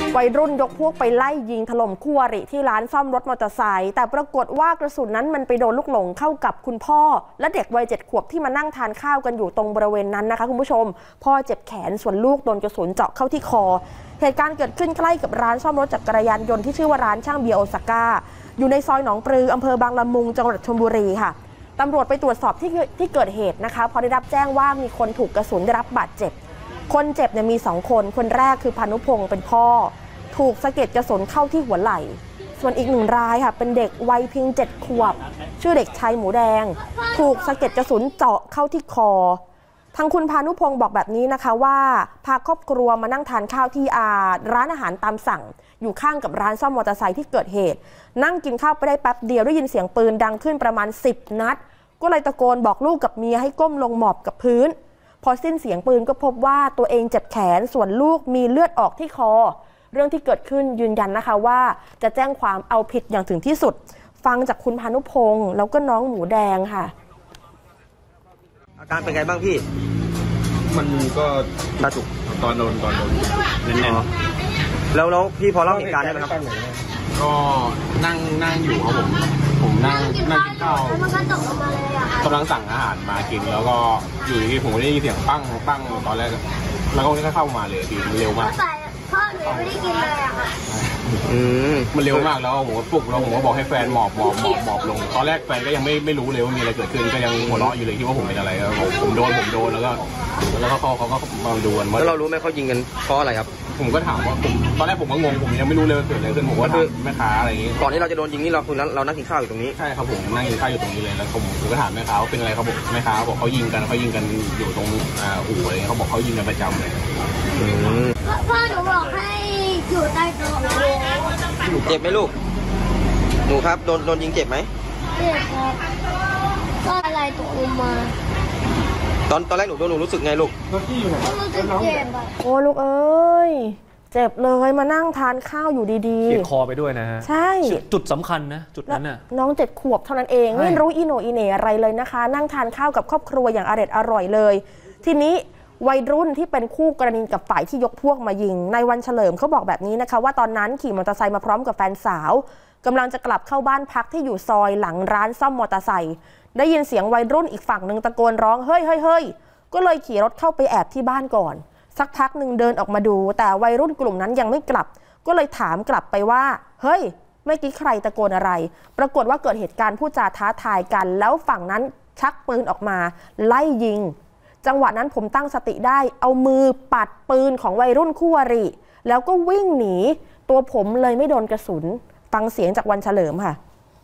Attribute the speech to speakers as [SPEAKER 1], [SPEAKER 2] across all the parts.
[SPEAKER 1] วัยรุ่นยกพวกไปไล่ยิงถล่มคู่อริที่ร้านซ่อมรถมอเตอร์ไซค์แต่ปรากฏว่ากระสุนนั้นมันไปโดนลูกหลงเข้ากับคุณพ่อและเด็กวัย7 ขวบที่มานั่งทานข้าวกันอยู่ตรงบริเวณนั้นนะคะคุณผู้ชมพ่อเจ็บแขนส่วนลูกโดนกระสุนเจาะเข้าที่คอเหตุการณ์เกิดขึ้นใกล้กับร้านซ่อมรถจักรยานยนต์ที่ชื่อว่าร้านช่างเบียร์โอซาก้าอยู่ในซอยหนองปลืออำเภอบางละมุงจังหวัดชลบุรีค่ะตำรวจไปตรวจสอบที่เกิดเหตุนะคะพอได้รับแจ้งว่ามีคนถูกกระสุนได้รับบาดเจ็บคนเจ็บเนี่ยมี2 คนคนแรกคือพานุพงศ์เป็นพ่อถูกสะเก็ดกระสุนเข้าที่หัวไหล่ส่วนอีก1 รายค่ะเป็นเด็กวัยเพียง7 ขวบชื่อเด็กชายหมูแดงถูกสะเก็ดกระสุนเจาะเข้าที่คอทางคุณพานุพงศ์บอกแบบนี้นะคะว่าพาครอบครัวมานั่งทานข้าวที่ร้านอาหารตามสั่งอยู่ข้างกับร้านซ่อมมอเตอร์ไซค์ที่เกิดเหตุนั่งกินข้าวไปได้แป๊บเดียวได้ยินเสียงปืนดังขึ้นประมาณ10 นัดก็เลยตะโกนบอกลูกกับเมียให้ก้มลงหมอบกับพื้นพอสิ้นเสียงปืนก็พบว่าตัวเองเจ็บแขนส่วนลูกมีเลือดออกที่คอเรื่องที่เกิดขึ้นยืนยันนะคะว่าจะแจ้งความเอาผิดอย่างถึงที่สุดฟังจากคุณพานุพงศ์แล้วก็น้องหมูแดงค่ะ
[SPEAKER 2] อาการเป็นไงบ้างพี่
[SPEAKER 3] มันก็
[SPEAKER 2] ตาจุก
[SPEAKER 3] ตอนโดนแน่น
[SPEAKER 2] ๆแล้วพี่พอเล่าเหตุการณ์ได้ไหมครับ
[SPEAKER 3] ก็นั่งอยู่ครับผมนั่งกินข้าวกำลังสั่งอาหารมากินแล้วก็อยู่ดีผมได้ยินเสียงปั้งตอนแรกแล้วก็เข้ามาเลยดีมันเร็วมาก
[SPEAKER 4] พ่อหนูไม่ได้กินเลยอะค่ะ
[SPEAKER 3] มันเร็วมากแล้วผมก็ปลุกแล้วผมก็บอกให้แฟนหมอบลงตอนแรกแฟนก็ยังไม่รู้เลยว่ามีอะไรเกิดขึ้นก็ยังหัวเราะอยู่เลยคิดว่าผมเป็นอะไรแล้วผมโดนแล้วก็เขาก็มาดูกัน
[SPEAKER 2] แล้วเรารู้ไหมเขายิงกันเพราะอะไรครับ
[SPEAKER 3] ผมก็ถามว่าตอนแรกผมก็งงผมยังไม่รู้เลยว่าเกิดอะไรขึ้นผมว่าแม่ค้าอะไรอย่างงี้
[SPEAKER 2] ก่อนที่เราจะโดนยิงนี่เรานั่งกินข้าวอยู่ตรงนี้
[SPEAKER 3] ใช่ครับผมนั่งกินข้าวอยู่ตรงนี้เลยแล้วผมก็ถามแม่ค้าว่าเป็นอะไรเขาบอกแม่ค้าบอกเขายิงกันอยู่ตรงอู่อะไรเงี้ยเขาบอกเขายิงกันประจำเลย
[SPEAKER 4] พ่อหนูบอกให้อยู่ใต้โต๊ะ
[SPEAKER 2] เจ็บไหมลูกหนูครับโดนยิงเจ็บไหม
[SPEAKER 4] เจ็บครับก็อะไรตกลงมา
[SPEAKER 2] ตอนแรกหนูรู้สึกไงลูก
[SPEAKER 4] รู้สึกเจ็บ
[SPEAKER 1] โอ้ลูกเอ้ยเจ็บเลยมานั่งทานข้าวอยู่ดี
[SPEAKER 5] ๆเจ็บคอไปด้วยนะฮะ
[SPEAKER 1] ใช่
[SPEAKER 5] จุดสำคัญนะจุดนั้นน่ะ
[SPEAKER 1] น้อง7 ขวบเท่านั้นเองไม่รู้อีโหน่อีเหน่อะไรเลยนะคะนั่งทานข้าวกับครอบครัวอย่างอร่อยเลยทีนี้วัยรุ่นที่เป็นคู่กรณีกับฝ่ายที่ยกพวกมายิงในวันเฉลิมเขาบอกแบบนี้นะคะว่าตอนนั้นขี่มอเตอร์ไซค์มาพร้อมกับแฟนสาวกำลังจะกลับเข้าบ้านพักที่อยู่ซอยหลังร้านซ่อมมอเตอร์ไซค์ได้ยินเสียงวัยรุ่นอีกฝั่งหนึ่งตะโกนร้องเฮ้ยก็เลยขี่รถเข้าไปแอบที่บ้านก่อนสักพักหนึ่งเดินออกมาดูแต่วัยรุ่นกลุ่มนั้นยังไม่กลับก็เลยถามกลับไปว่าเฮ้ยเมื่อกี้ใครตะโกนอะไรปรากฏว่าเกิดเหตุการณ์พูดจาท้าทายกันแล้วฝั่งนั้นชักปืนออกมาไล่ยิงจังหวะนั้นผมตั้งสติได้เอามือปัดปืนของวัยรุ่นคู่อริแล้วก็วิ่งหนีตัวผมเลยไม่โดนกระสุนฟังเสียงจากวันเฉลิมค่ะ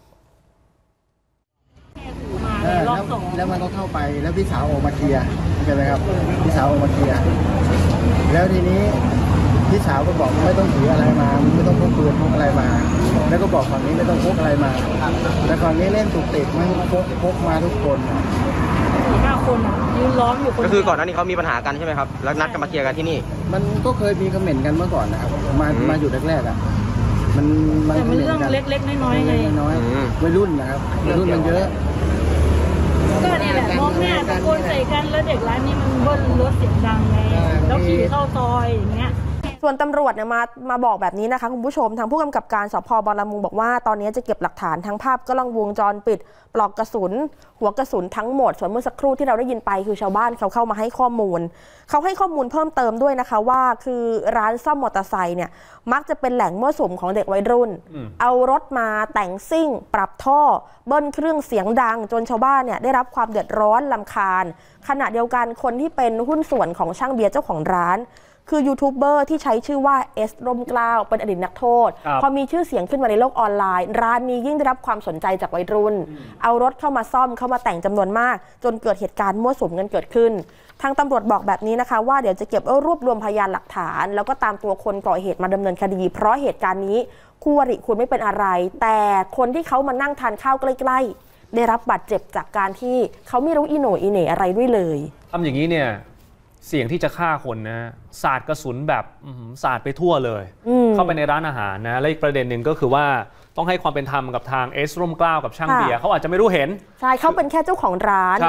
[SPEAKER 6] แล้วมันก็เข้าไปแล้วพี่สาวออกมาเคลียร์ใช่ไหมครับพี่สาวออกมาเคลียร์แล้วทีนี้พี่สาวก็บอกไม่ต้องถืออะไรมาไม่ต้องพกปืนพกอะไรมาแล้วก็บอกฝั่งนี้ไม่ต้องพกอะไรมาแต่ฝั่งนี้เล่นถูกติดมันพกมาทุกคน
[SPEAKER 1] 5 คนยืนล้อมอยู่
[SPEAKER 2] ก็คือก่อนหน้านี้เขามีปัญหากันใช่ไหมครับแล้วนัดกันมาเคลียร์กันที่นี่
[SPEAKER 6] มันก็เคยมีคอมเมนต์กันเมื่อก่อนนะครับมาอยู่แรกๆอ่ะมัน
[SPEAKER 1] เรื่องเล็กๆน้อยๆไง
[SPEAKER 6] วัยรุ่นนะครับวัยรุ่นมันเยอะ
[SPEAKER 1] ก็เนี่ยแหละมองหน้าตะโกนใส่กันแล้วเด็กร้านนี้มันเบิ้ลรถเสียงดังไงแล้วขี่เข้าซอยอย่างเงี้ยส่วนตำรวจเนี่ยมาบอกแบบนี้นะคะคุณผู้ชมทางผู้กำกับการสพ.บางละมุงบอกว่าตอนนี้จะเก็บหลักฐานทั้งภาพกล้องวงจรปิดปลอกกระสุนหัวกระสุนทั้งหมดส่วนเมื่อสักครู่ที่เราได้ยินไปคือชาวบ้านเขาเข้ามาให้ข้อมูลเขาให้ข้อมูลเพิ่มเติมด้วยนะคะว่าคือร้านซ่อมมอเตอร์ไซค์เนี่ยมักจะเป็นแหล่งมั่วสุมของเด็กวัยรุ่นเอารถมาแต่งซิ่งปรับท่อเบิ้ลเครื่องเสียงดังจนชาวบ้านเนี่ยได้รับความเดือดร้อนรำคาญขณะเดียวกันคนที่เป็นหุ้นส่วนของช่างเบียร์เจ้าของร้านคือยูทูบเบอร์ที่ใช้ชื่อว่าเอสร่มเกล้าเป็นอดีตนักโทษพอมีชื่อเสียงขึ้นมาในโลกออนไลน์ร้านนี้ยิ่งได้รับความสนใจจากวัยรุ่นเอารถเข้ามาซ่อมเข้ามาแต่งจำนวนมากจนเกิดเหตุการณ์มั่วสุมกันเกิดขึ้นทางตำรวจบอกแบบนี้นะคะว่าเดี๋ยวจะเก็บรวบรวมพยานหลักฐานแล้วก็ตามตัวคนก่อเหตุมาดำเนินคดีเพราะเหตุการณ์นี้คู่อริคุณไม่เป็นอะไรแต่คนที่เขามานั่งทานข้าวใกล้ๆได้รับบาดเจ็บจากการที่เขาไม่รู้อีโหน่อีเหน่อะไรด้วยเลย
[SPEAKER 5] ทำอย่างนี้เนี่ยเสี่ยงที่จะฆ่าคนนะสาดกระสุนแบบสาดไปทั่วเลยเข้าไปในร้านอาหารนะและอีกประเด็นหนึ่งก็คือว่าต้องให้ความเป็นธรรมกับทางเอสร่มเกล้ากับช่างเบียร์เขาอาจจะไม่รู้เห็น
[SPEAKER 1] ใช่เขาเป็นแค่เจ้าของร้าน
[SPEAKER 5] ใช่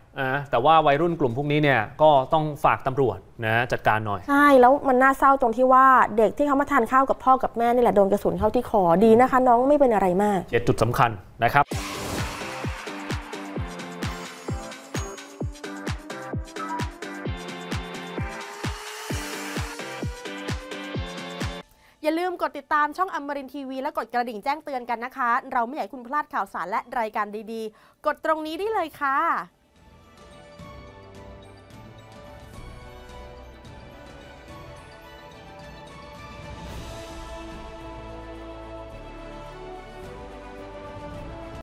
[SPEAKER 5] แต่ว่าวัยรุ่นกลุ่มพวกนี้เนี่ยก็ต้องฝากตำรวจนะจัดการหน่อย
[SPEAKER 1] ใช่แล้วมันน่าเศร้าตรงที่ว่าเด็กที่เขามาทานข้าวกับพ่อกับแม่นี่แหละโดนกระสุนเข้าที่คอดีนะคะน้องไม่เป็นอะไรมาก
[SPEAKER 5] จุดสำคัญนะครับ
[SPEAKER 1] อย่าลืมกดติดตามช่องอมรินทร์ทีวีและกดกระดิ่งแจ้งเตือนกันนะคะเราไม่อยากให้คุณพลาดข่าวสารและรายการดีๆกดตรงนี้ได้เลยค่ะ